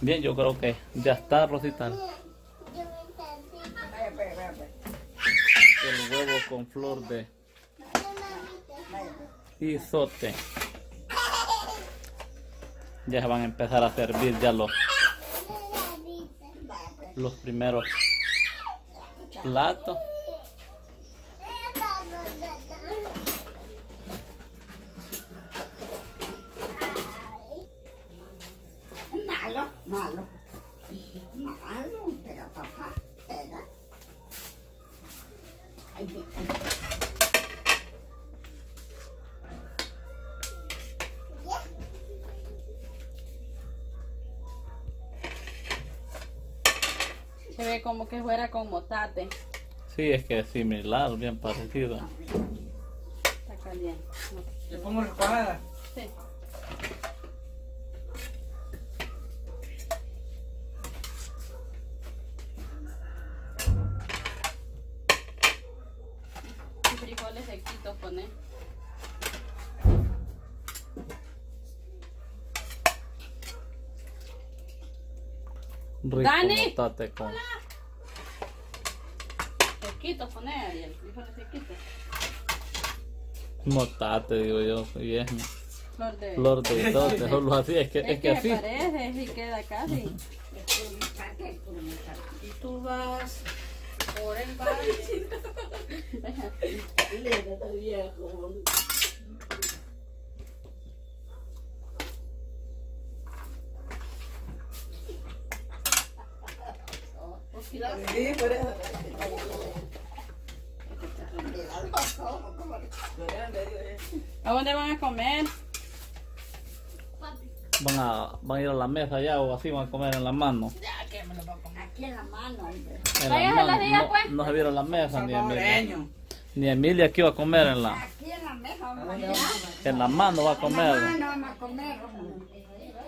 Bien, yo creo que ya está, Rosita. El huevo con flor de izote. Ya se van a empezar a servir ya los primeros platos. Malo, pero papá, espera. Se ve como que fuera con motate. Sí, es que es similar, bien parecido. Está caliente. ¿Le pongo la cuadrada? Sí. Y frijoles sequitos poner. Rico Dani. motate con... Sequitos poner, Ariel. Frijoles sequitos. Motate, digo yo, y es Flor de... flor de izote, solo así, es que así. parece y queda casi. Y tú vas por el valle. Lévate, viejo. Sí, por eso. ¿A dónde van a comer? Van a ir a la mesa ya o así van a comer en la mano. Aquí en la mano, hombre. En Váyanse la a la mano. silla, No, pues. no se vieron la mesa ni Emilia. Salvadoreño. Ni Emilia aquí va a comer en la Aquí en la mesa, vamos en la mano va a comer. no vamos a comer, hombre.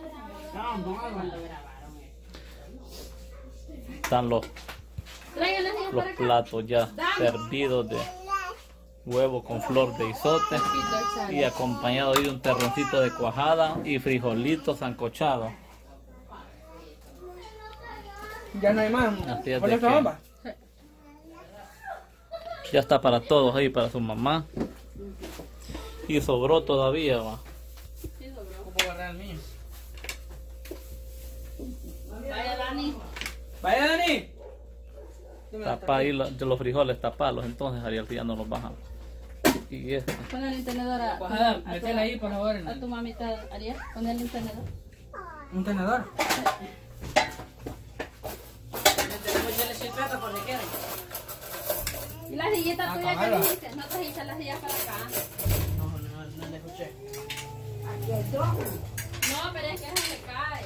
Están los Traigan la silla para acá. platos ya servidos de huevo con flor de izote y acompañado de un terroncito de cuajada y frijolitos sancochados. Ya no hay más. Así es ¿Por de esta que- bomba? Ya está para todos ahí, para su mamá. Y sobró todavía, va. ¿Cómo guardar el mío? Vaya, Dani. Vaya, Dani. Tapa ahí los frijoles, tapalos, entonces Ariel ya no los bajan. Y esto. Ponle el tenedor a, Cuajada, métela ahí, por favor. a tu mamita, Ariel. Ponle el tenedor. ¿Un tenedor? Le tenemos ya el chilpeta por si quieren. ¿Y la sillita tuya Acabalo. qué dijiste? ¿No trajiste la silla para acá? No le escuché. Aquí hay dos. No, pero es que eso se cae.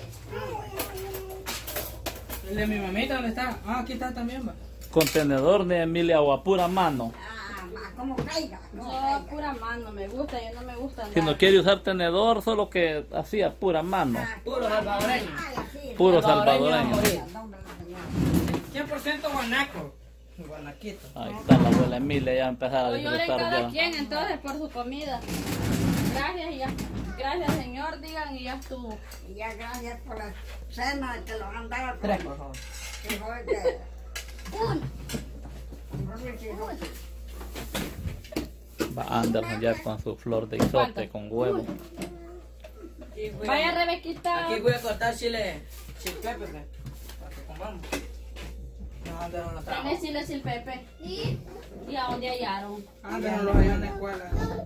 ¿El de mi mamita dónde está? Ah, aquí está también, va. Contenedor de Emilia o a pura mano. Como caiga, no No, caiga. pura mano, me gusta, yo no me gusta Si no nada. quiere usar tenedor, solo que así a pura mano. Puro salvadoreño. Ay, así. Puro Salvadoreño. salvadoreño. Nombre de la señora. 100% guanaco. Guanaquito. Ahí está la abuela Emilia, ya va a empezar a O lloren disfrutar cada ya. quien entonces por su comida. Gracias y ya. Gracias, Señor, digan y ya estuvo. Y ya gracias por la cena que lo han dado. 3, por favor. Que fue de... Va Anderson ya con su flor de izote con huevo. Vaya, Rebequita. Aquí voy a cortar chile pepe, pues, para que comamos. No, Ander no lo trajo. Trae chile sin pepe. ¿Y a dónde hallaron? Ander no lo halló en la escuela.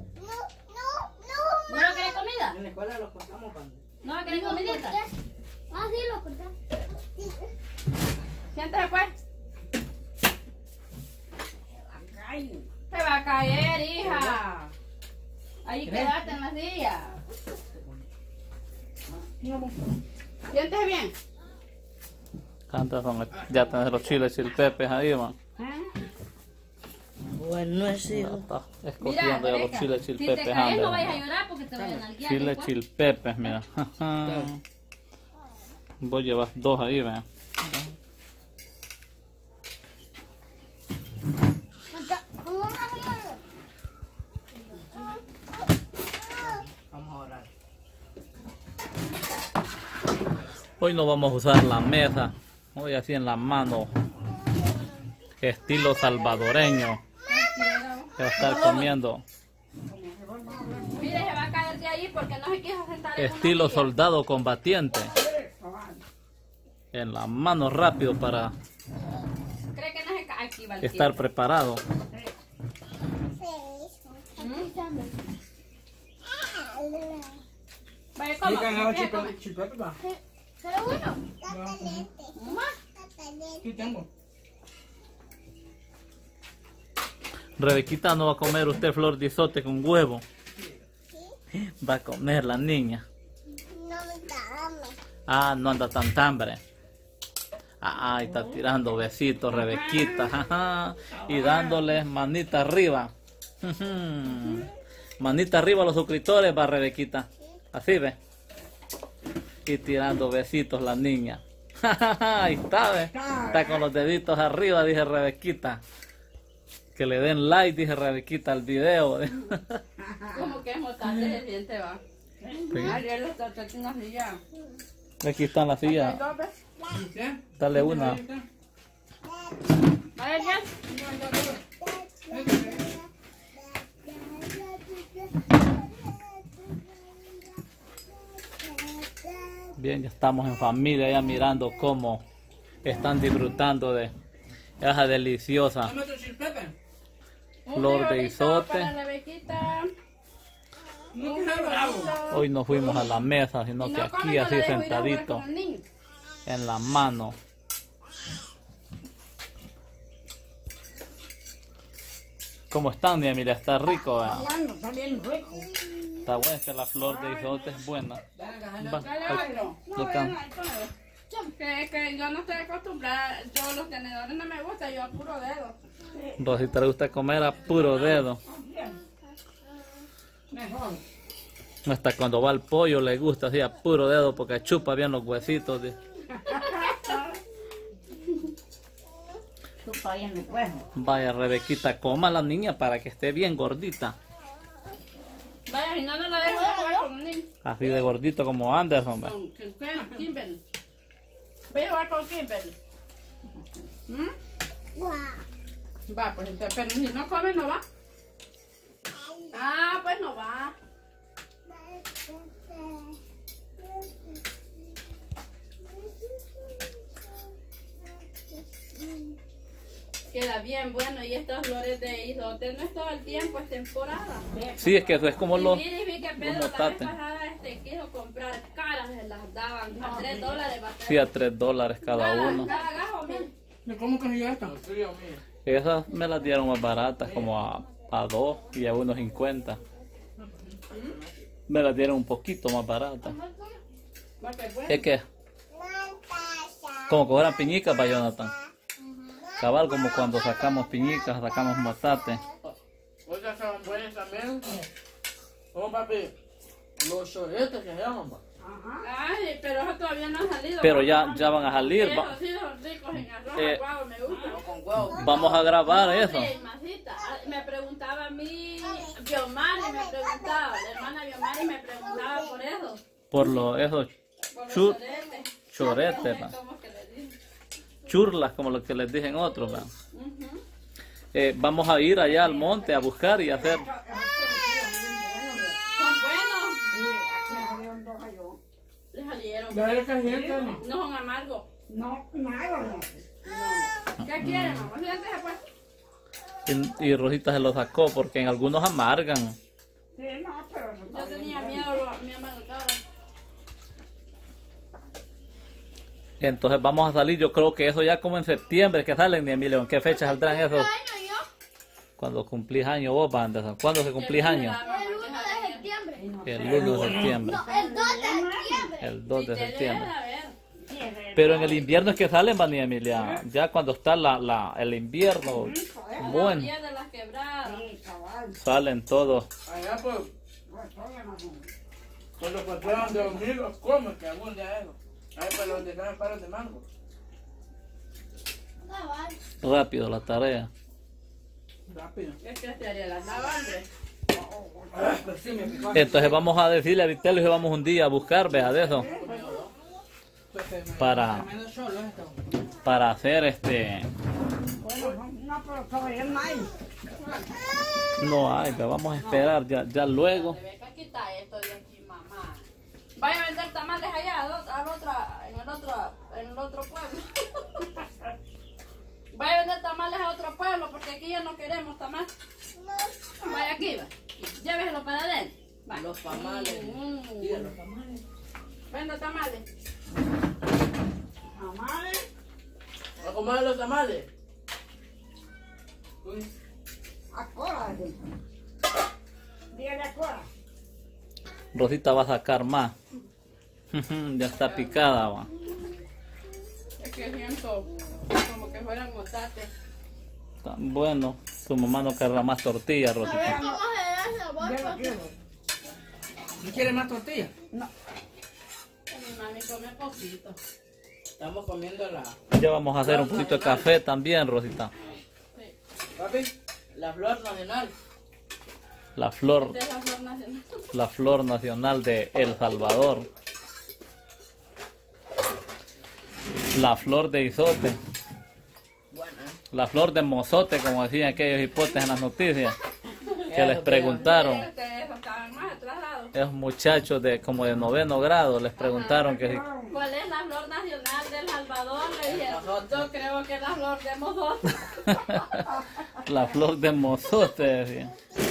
¿No lo querés comida? En la escuela lo cortamos cuando. ¿No va a querer comidita? Ah, sí, lo cortaste. Siéntate pues. Se va a caer, hija. Ahí quedaste en la silla. Siéntese bien. Anderson ya tenés los chiles chilpepes ahí, va. Bueno, es Ya está Mira, escogiendo ya los Rebeca, chiles si te chilpepes, caes no vayas a Anderson. llorar porque te vayan a guiar. Chiles chilpepes, mira. Vos llevas 2 ahí, vea. Hoy no vamos a usar la mesa. Hoy así en la mano. Estilo salvadoreño. Que va a estar comiendo. Mire, se va a caer de ahí porque no se quiso sentar en una Estilo silla. soldado combatiente. En la mano rápido para ¿Cree que no se cae? Aquí va el estar tiempo. preparado. Vaya, ¿Y coma, que agarra empieza a comer. chiclete, va? Solo uno. Aquí tengo. Rebequita no va a comer usted flor de izote con huevo. Va a comer la niña. Ah, no anda tan hambre. Ah, está tirando besitos, Rebequita. Jaja, y dándoles manita arriba. Manita arriba a los suscriptores, va Rebequita. Así ve. Y tirando besitos la niña. Ahí está, ve. Está con los deditos arriba, dije Rebequita. Que le den like, dije Rebequita, al video. Como que es motante de diente, va. Ayer los tortitas y ya. Aquí están las sillas. ¿Y usted? Dale una. Ahí está. Vaya, ya. Bien, ya estamos en familia, ya mirando cómo están disfrutando de esa deliciosa Dame otro chilpepe. flor de izote. Para Rebequita. No que sea bravo. Hoy no fuimos a la mesa, sino Y que no come, aquí no le así dejo ir a jugar sentadito con el niño. en la mano. ¿Cómo están, mi Emilia? Está rico, ¿verdad? Bueno, está bien rico. Está buena, que la flor de izote es buena. Va, Dale, al- ábrelo. No, acá. bueno, ahí ponelo. Que yo no estoy acostumbrada, yo los tenedores no me gustan, yo a puro dedo. Rosita le gusta comer a puro dedo. Mejor. Hasta cuando va al pollo le gusta así a puro dedo porque chupa bien los huesitos. Chupa ahí en el huevo. Vaya, Rebequita, coma a la niña para que esté bien gordita. Vaya, si no, no la dejo ir a jugar con el niño. Así de gordito como Anderson. ¿ve? Con Kimberly. Voy a jugar con Kimberly. ¿Mm? Va, pues entonces, pero si no come, no va. Ah, pues no va. Queda bien bueno y estas flores de izote no es todo el tiempo, es temporada. Sí, es que eso es como Y los... mire, vi que Pedro los la vez motates. pasada quiso comprar caras, se las daban a $3. Va a Sí, a $3 cada uno. Cada gajo, mire. ¿De cómo que ya está? Esas me las dieron más baratas, como a 2 y a 1.50. Me las dieron un poquito más baratas. Porque pues, Es que... Como que fueran piñicas para Jonathan. Cabal, como cuando sacamos piñicas, sacamos motate. Otras son buenas también. Oh, papi. Los choretes que se llaman, pa. ay, pero eso todavía no ha salido. Pero ya van a salir. Esos sí son ricos en arroz, Eh, aguado, me gusta. Con huevo. Vamos a grabar eso. Sí, masita. Ah, me preguntaba a mí, Biomari me preguntaba, la hermana Biomari me preguntaba por eso. Por esos Por los Chur- choretes. choretes, pa. ¿Cómo que le dije? churlas, como lo que les dicen otros. ¿va? Ujú. Vamos a ir allá al monte a buscar y hacer... Son buenos. Les salieron. ¿Ya eres caliente, no? No son amargos. No, nada, no. ¿Qué quieren, mamá? Siéntese pues. Y Rosita se lo sacó porque en algunos amargan. Sí, no, pero eso Yo está tenía bien. miedo, mi amargado. Entonces vamos a salir, yo creo que eso ya como en septiembre que salen, mi Emilio. ¿En qué fecha saldrán esos? Cuando cumplís año vos, Anderson. ¿Cuándo se cumplís año? El 1 de septiembre. El 1 de septiembre. No, el 2 de septiembre. El 2 de septiembre. A ver. Pero en el invierno es que salen, Vani Emilia. Ya cuando está el invierno, bueno, Día de las quebradas. Sí, cabal. salen todos. Allá pues, Pues todavía no son. por los patrones de amigos, ¿cómo que algún día eso? Ahí para donde caen palos de mango. Rápido la tarea. Rápido. Es que te haría las lavandres. Pues sí, me picó. Entonces vamos a decirle a Vitelio que vamos un día a buscar, vea, de eso. para hacer Bueno, no, pero todavía no hay. no hay, pero vamos a esperar ya luego. Rebeca, quita esto de aquí, mamá. Vaya a vender tamales allá, en el otro pueblo. Vaya a vender tamales a otro pueblo, porque aquí ya no queremos tamales. Vaya aquí, va. Lléveselo para él. Va. Los tamales. Mira, los tamales. Venda tamales. Tamales. ¿Va a comer los tamales? Uy. Acuérdate. Dígale acuérdate. Rosita va a sacar más. Ya está picada, va. Es que siento como que fueran motates. Tan bueno. Tu mamá no querrá más tortillas, Rosita. ¿Cómo se da Yo sabor? lo quiero. ¿No quiere más tortillas? No. Mi mami come poquito. Estamos comiendo la... Ya vamos a hacer un poquito de café también, Rosita. Papi, la flor nacional. La flor Esta es la flor nacional. la flor nacional de El Salvador. La flor de izote. Bueno, La flor de mozote, como decían aquellos hipotes en las noticias. Que les preguntaron, Ustedes estaban más atrasados. esos muchachos de como de 9º grado, les preguntaron que si ¿Cuál es la flor nacional del Salvador? Le dijeron. Yo creo que es la flor de mozote. la flor de mozote, decían.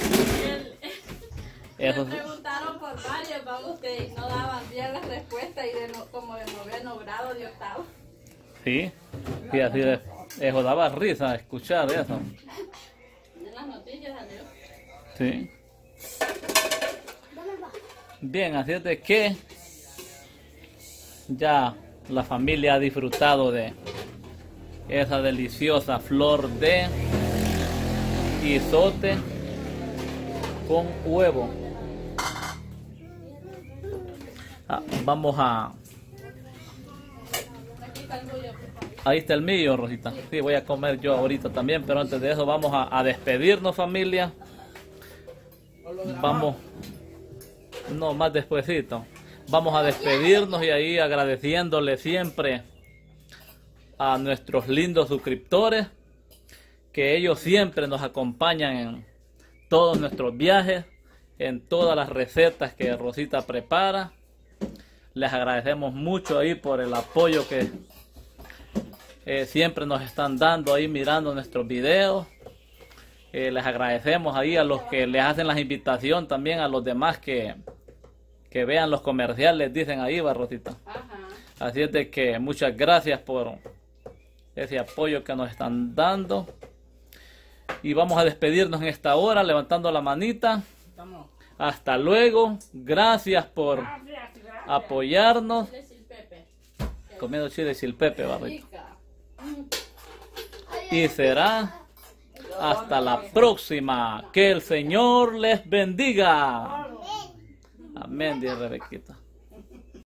Le Eso, preguntaron por varios, vamos, ustedes no daban bien la respuesta y como de 9º grado de 8º. sí, sí, así de, eso daba risa escuchar eso. En las noticias salió. Sí. Bien, así es de que ya la familia ha disfrutado de esa deliciosa flor de izote con huevo. Vamos a... Aquí está el tuyo, por favor. Ahí está el mío, Rosita. Sí, voy a comer yo ahorita también, pero antes de eso vamos a despedirnos, familia. Vamos, no, más despuesito. Vamos a despedirnos y ahí agradeciéndole siempre a nuestros lindos suscriptores, que ellos siempre nos acompañan en todos nuestros viajes, en todas las recetas que Rosita prepara. Les agradecemos mucho ahí por el apoyo que siempre nos están dando ahí mirando nuestros videos. Les agradecemos ahí a los que les hacen las invitaciones, también a los demás que vean los comerciales, dicen ahí, va, Rosita. Ajá. Así es de que muchas gracias por ese apoyo que nos están dando. Y vamos a despedirnos en esta hora, levantando la manita. estamos... Hasta luego. Gracias por apoyarnos. Chile sin pepe. Comiendo chile silpepe, va, Rosita. Rica. Y será hasta la próxima. Que el Señor les bendiga. Amén, dice Rebequita.